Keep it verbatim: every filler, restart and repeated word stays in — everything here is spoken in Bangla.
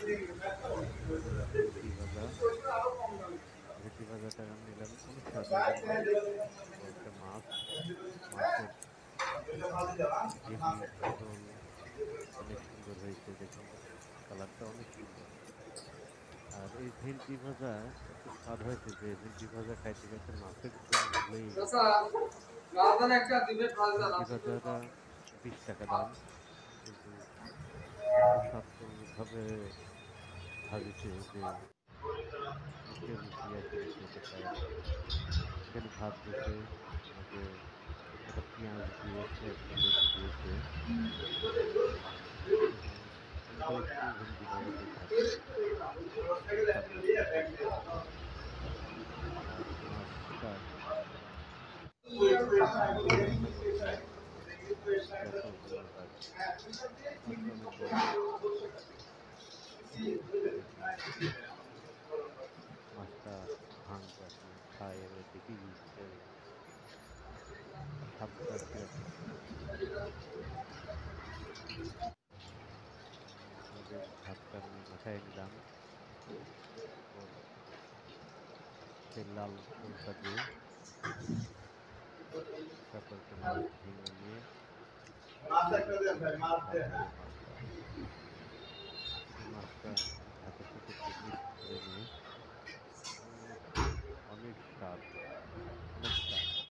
ভেন্ডি ভাজা ভেন্ডি ভাজাটা নিলাম অনেক স্বাদ হয়েছে মাছ একটা মাছ মাছের গ্রেভি ঝোল অনেক সুন্দর হয়েছে দেখুন কালারটা অনেক সুন্দর আর এই ভেন্ডি ভাজা এত স্বাদ হয়েছে যে ভেন্ডি ভাজা খাইতে খাইতে মাছের ঝোল ভুলেই গেছে ভেন্ডি ভাজাটা বিশ টাকা দাম কিন্তু এত স্বাদকরভাবে ভাজিছে যে মুখে রুচিয়ে আসলে খেতে চায় না এখানে ভাত দিয়েছে আমাকে একটা পেঁয়াজ দিয়েছে একটা লেবু দিয়েছে এবং অল্প একটু ভেন্ডি ভাজা দিয়ে খাচ্ছি খুব স্বাদ লাগছে আর মাছটা মাছটা রান্না করেছে গ্যাসের চুলাটায় মাছটা অনেক বড় দেখুন মাছটা ভাঙতে আসলে খায় এবারে দেখি যে স্বাদটা কিরকম এই যে ভাতটা আমি বসাই নিলাম তারপর সেই লাল ঝোলটা দিয়ে তারপর একটা মাছ ভেঙে নিয়ে দিয়ে দিচ্ছি তারপরে মাছ